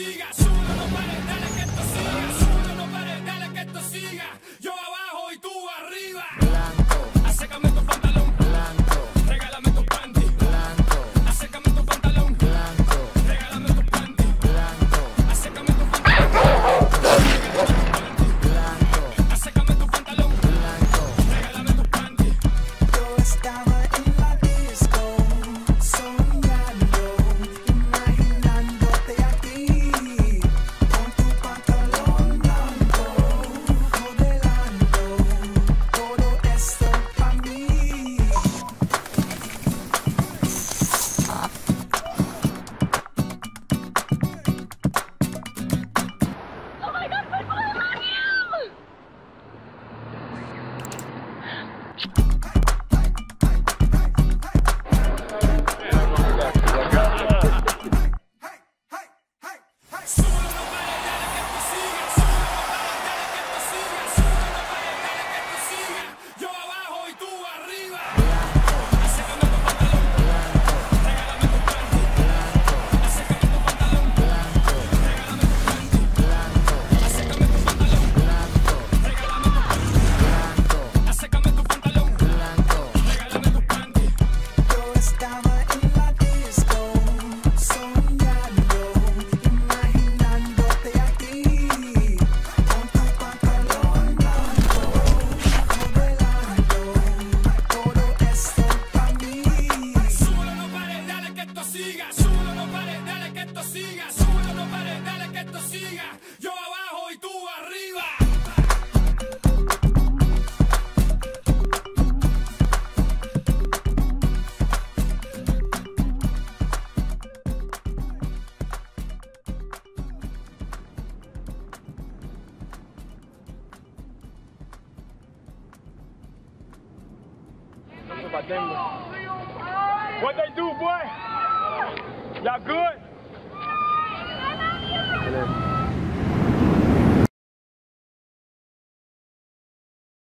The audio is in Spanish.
siga. Súbelo, no pares, dale que esto siga. Súbelo, no pares, dale que esto siga. Yo abajo y tú arriba. Blanco, Acércame tu pantalón. blanco, Regálame tu panty. blanco, Acércame tu pantalón. blanco, Regálame tu panty. blanco, Acércame tu pantalón. blanco, Acércame tu pantalón. blanco. Regálame tu panty. Yo estaba en la disco, soñando, imaginándote aquí, con tu pantalón blanco, modelando todo esto para mí. Oh my God, Purple, I love you! Súbelo, no pares, dale que esto siga. Súbelo, no pares, dale que esto siga. Súbelo, no pares, dale que esto siga. Yo abajo y tú arriba. Acércame tu pantalón. Regálame tu panty. Acércame tu pantalón. Regálame tu panty. Acércame tu pantalón. Regálame tu panty. Acércame tu pantalón. Regálame tu panty. Yo estaba en la disco, soñando, imaginándote aquí, con tu pantalón blanco, modelando todo esto para mí. Súbelo, no pares, dale que esto siga. Súbelo, no pares, dale que esto siga. Súbelo, no pares, dale que esto siga. Yo abajo y tú arriba. What they do, boy? Y'all good?